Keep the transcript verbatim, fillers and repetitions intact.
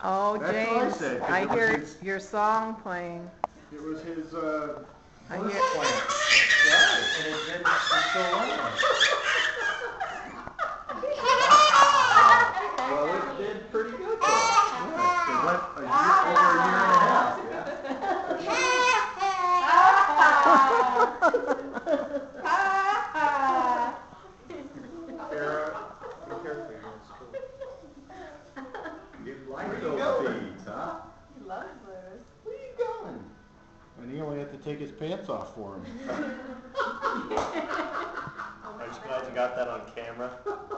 Oh, That's what I James, said, 'cause I it was hear his- your song playing. It was his, uh, I first hear- plant. Right, and it did, it's still running. Well, it did pretty good though. Yeah, it went a year, over a year and a half, yeah. Kara, be careful, you're in school. You like Where you those going? beads, huh? He loves those. Where you going? And he only had to take his pants off for him. I'm just glad you got that on camera.